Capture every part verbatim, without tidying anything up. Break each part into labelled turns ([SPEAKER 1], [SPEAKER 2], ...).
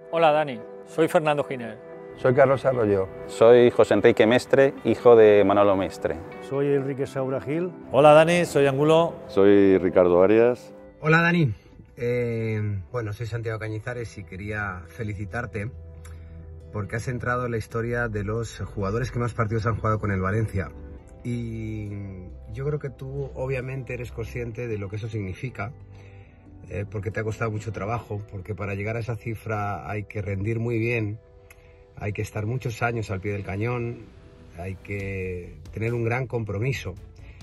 [SPEAKER 1] Hola Dani, soy Fernando Giner.
[SPEAKER 2] Soy Carlos Arroyo.
[SPEAKER 3] Soy José Enrique Mestre, hijo de Manolo Mestre.
[SPEAKER 4] Soy Enrique Saura Gil.
[SPEAKER 5] Hola Dani, soy Angulo.
[SPEAKER 6] Soy Ricardo Arias.
[SPEAKER 7] Hola Dani, eh, bueno, soy Santiago Cañizares y quería felicitarte porque has entrado en la historia de los jugadores que más partidos han jugado con el Valencia. Y yo creo que tú obviamente eres consciente de lo que eso significa, eh, porque te ha costado mucho trabajo, porque para llegar a esa cifra hay que rendir muy bien, hay que estar muchos años al pie del cañón, hay que tener un gran compromiso.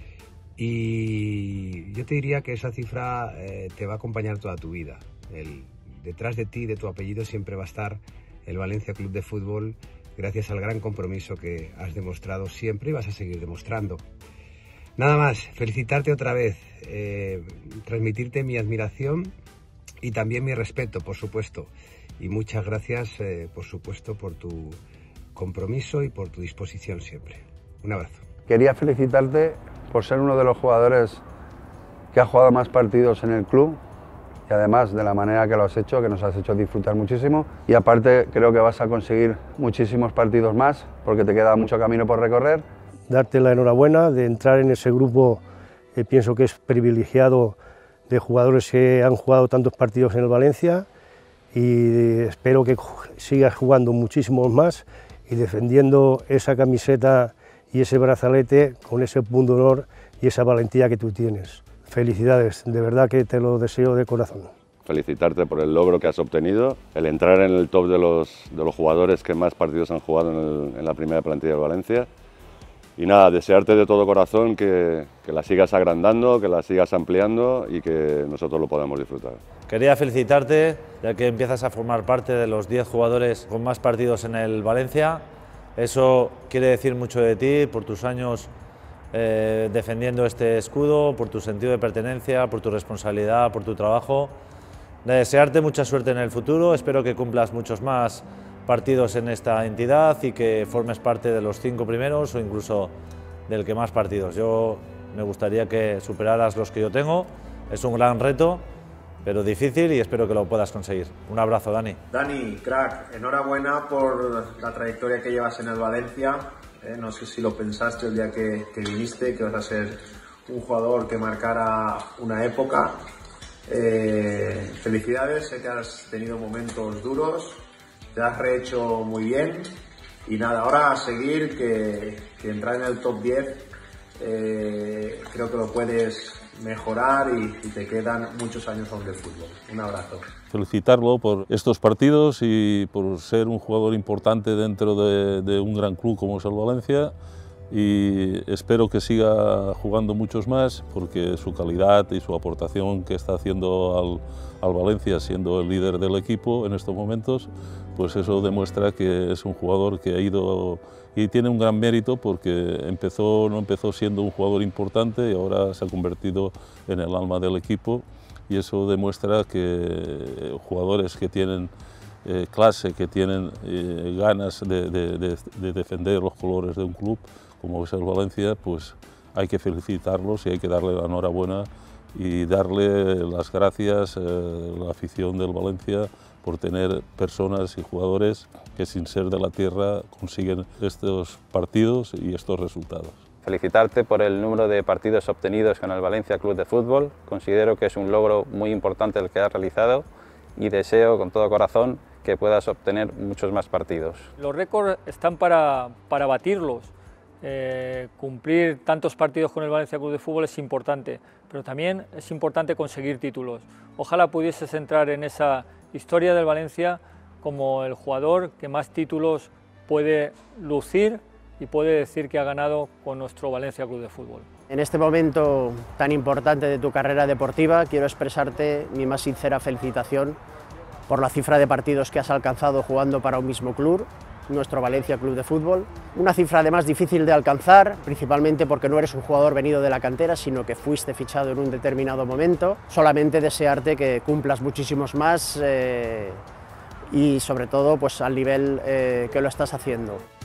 [SPEAKER 7] Y yo te diría que esa cifra eh, te va a acompañar toda tu vida. El, detrás de ti, de tu apellido, siempre va a estar el Valencia Club de Fútbol, gracias al gran compromiso que has demostrado siempre y vas a seguir demostrando. Nada más, felicitarte otra vez, eh, transmitirte mi admiración y también mi respeto, por supuesto. Y muchas gracias, eh, por supuesto, por tu compromiso y por tu disposición siempre. Un abrazo.
[SPEAKER 2] Quería felicitarte por ser uno de los jugadores que ha jugado más partidos en el club y además de la manera que lo has hecho, que nos has hecho disfrutar muchísimo. Y aparte creo que vas a conseguir muchísimos partidos más porque te queda mucho camino por recorrer.
[SPEAKER 4] Darte la enhorabuena de entrar en ese grupo, eh, pienso que es privilegiado, de jugadores que han jugado tantos partidos en el Valencia, y espero que sigas jugando muchísimos más y defendiendo esa camiseta y ese brazalete con ese punto de honor y esa valentía que tú tienes. Felicidades, de verdad que te lo deseo de corazón.
[SPEAKER 6] Felicitarte por el logro que has obtenido, el entrar en el top de los, de los jugadores que más partidos han jugado en, el, en la primera plantilla de Valencia. Y nada, desearte de todo corazón que, que la sigas agrandando, que la sigas ampliando y que nosotros lo podamos disfrutar.
[SPEAKER 5] Quería felicitarte, ya que empiezas a formar parte de los diez jugadores con más partidos en el Valencia. Eso quiere decir mucho de ti, por tus años eh, defendiendo este escudo, por tu sentido de pertenencia, por tu responsabilidad, por tu trabajo. De desearte mucha suerte en el futuro, espero que cumplas muchos más partidos en esta entidad y que formes parte de los cinco primeros o incluso del que más partidos. Yo me gustaría que superaras los que yo tengo, es un gran reto, pero difícil y espero que lo puedas conseguir. Un abrazo, Dani.
[SPEAKER 8] Dani, crack, enhorabuena por la trayectoria que llevas en el Valencia. Eh, no sé si lo pensaste el día que, que viniste, que vas a ser un jugador que marcara una época. Eh, felicidades, sé que has tenido momentos duros, te has rehecho muy bien y nada, ahora a seguir, que, que entrar en el top diez eh, creo que lo puedes mejorar y, y te quedan muchos años aún de fútbol. Un abrazo.
[SPEAKER 9] Felicitarlo por estos partidos y por ser un jugador importante dentro de, de un gran club como es el Valencia, y espero que siga jugando muchos más porque su calidad y su aportación que está haciendo al, al Valencia, siendo el líder del equipo en estos momentos, pues eso demuestra que es un jugador que ha ido y tiene un gran mérito porque empezó, no empezó siendo un jugador importante y ahora se ha convertido en el alma del equipo, y eso demuestra que jugadores que tienen eh, clase, que tienen eh, ganas de, de, de, de defender los colores de un club como es el Valencia, pues hay que felicitarlos y hay que darle la enhorabuena y darle las gracias a la afición del Valencia por tener personas y jugadores que sin ser de la tierra consiguen estos partidos y estos resultados.
[SPEAKER 3] Felicitarte por el número de partidos obtenidos con el Valencia Club de Fútbol. Considero que es un logro muy importante el que has realizado y deseo con todo corazón que puedas obtener muchos más partidos.
[SPEAKER 1] Los récords están para, para batirlos. Eh, cumplir tantos partidos con el Valencia Club de Fútbol es importante, pero también es importante conseguir títulos. Ojalá pudieses entrar en esa historia del Valencia como el jugador que más títulos puede lucir y puede decir que ha ganado con nuestro Valencia Club de Fútbol.
[SPEAKER 10] En este momento tan importante de tu carrera deportiva, quiero expresarte mi más sincera felicitación por la cifra de partidos que has alcanzado jugando para un mismo club, nuestro Valencia Club de Fútbol. Una cifra además difícil de alcanzar, principalmente porque no eres un jugador venido de la cantera, sino que fuiste fichado en un determinado momento. Solamente desearte que cumplas muchísimos más eh, y sobre todo pues, al nivel eh, que lo estás haciendo.